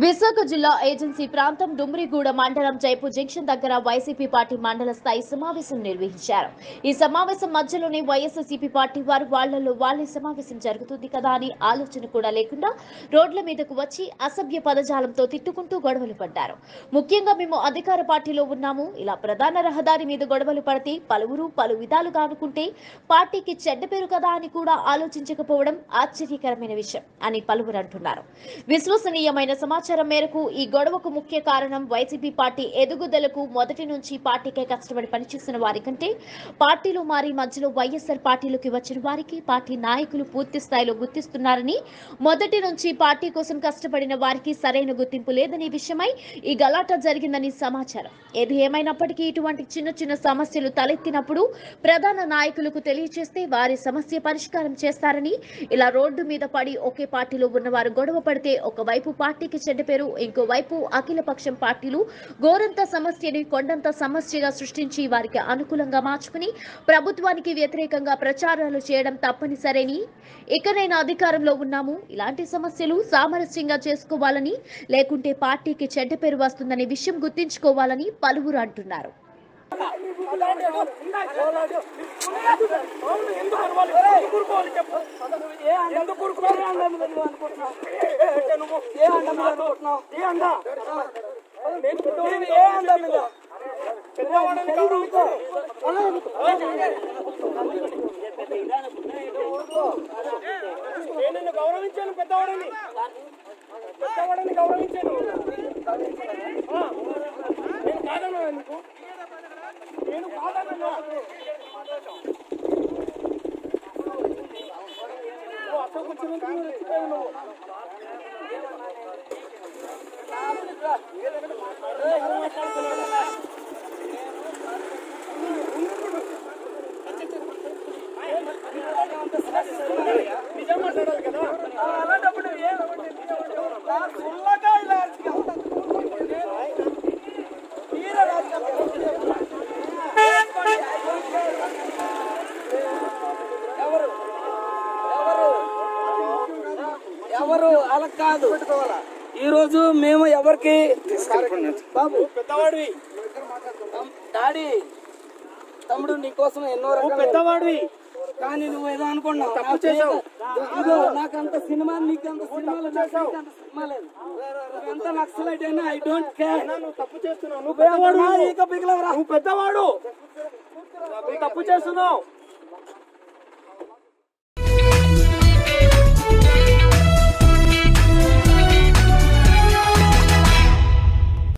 విశాఖ జిల్లా ఏజెన్సీ ప్రాంతం డుమ్రిగూడ మండలం జైపూర్ జంక్షన్ దగ్గర వైసీపీ పార్టీ మండల స్థాయి సమావేశం నిర్వహించారు. ఈ సమావేశం మధ్యలోనే వైఎస్ఆర్సీపీ పార్టీ వారు వాళ్లలో వాళ్ళే సమావేశం జరుగుతుంది కదా అని ఆలోచన కూడా లేకుండా రోడ్ల మీదకు వచ్చి అసభ్య పదజాలంతో తిట్టుకుంటూ గొడవలు పడ్డారు. ముఖ్యంగా మేము అధికార పార్టీలో ఉన్నాము, ఇలా ప్రధాన రహదారి మీద గొడవలు పడితే పలువురు పలు విధాలుగా అనుకుంటే పార్టీకి చెడ్డ పేరు కదా అని కూడా ఆలోచించకపోవడం ఆశ్చర్యకరమైన విషయం అని పలువురు అంటున్నారు. విశ్వసనీయమైన సమాచారం మేరకు ఈ గొడవకు ముఖ్య కారణం వైసీపీ పార్టీ ఎదుగుదలకు మొదటి నుంచి పార్టీకే కష్టపడి పనిచేస్తున్న వారి కంటే పార్టీలో మారి మధ్యలో వైఎస్ఆర్ పార్టీలోకి వచ్చిన వారికి పార్టీ నాయకులు పూర్తి స్థాయిలో గుర్తిస్తున్నారని, మొదటి నుంచి పార్టీ కోసం కష్టపడిన వారికి సరైన గుర్తింపు లేదనే విషయమై ఈ గలాట జరిగిందని సమాచారం. ఏది ఏమైనప్పటికీ ఇటువంటి చిన్న చిన్న సమస్యలు తలెత్తినప్పుడు ప్రధాన నాయకులకు తెలియజేస్తే వారి సమస్య పరిష్కారం చేస్తారని, ఇలా రోడ్డు మీద పడి ఒకే పార్టీలో ఉన్నవారు గొడవ పడితే ఒకవైపు పార్టీకి చెడ్డ పేరు, ఇంకోవైపు అఖిలపక్షం పార్టీలు గోరంత సమస్యని కొండంత సమస్యగా సృష్టించి వారికి అనుకూలంగా మార్చుకుని ప్రభుత్వానికి వ్యతిరేకంగా ప్రచారాలు చేయడం తప్పనిసరని, ఇకనైనా అధికారంలో ఉన్నాము, ఇలాంటి సమస్యలు సామరస్యంగా చేసుకోవాలని, లేకుంటే పార్టీకి చెడ్డ పేరు వస్తుందనే విషయం గుర్తించుకోవాలని పలువురు అంటున్నారు. నేను గౌరవించాను, పెద్దవాడని గౌరవించాను. నేను కాదన్నా, నేను కాదన్నా. అసలు కూర్చుని నిజం మాట్లాడాలి కదా. అలాంటప్పుడు ఎవరు అలా కాదు. ఈ రోజు మేము ఎవరికి బాబు పెద్దవాడివి, డాడీ తమ్ముడు నీకోసం ఎన్నో రకాల పెద్దవాడివి, కానీ నువ్వు ఏదో అనుకున్నావు, తప్పు చేసావు. నాకంత సినిమా, నీకంత సినిమాలు, నాకంత సినిమా లేదు. ఎంత నక్సలైట్ అయినా ఐ డోంట్ కేర్. నువ్వు తప్పు చేస్తున్నావు, నువ్వు పెద్దవాడు, నువ్వు పెద్దవాడు, నువ్వు తప్పు చేస్తున్నావు.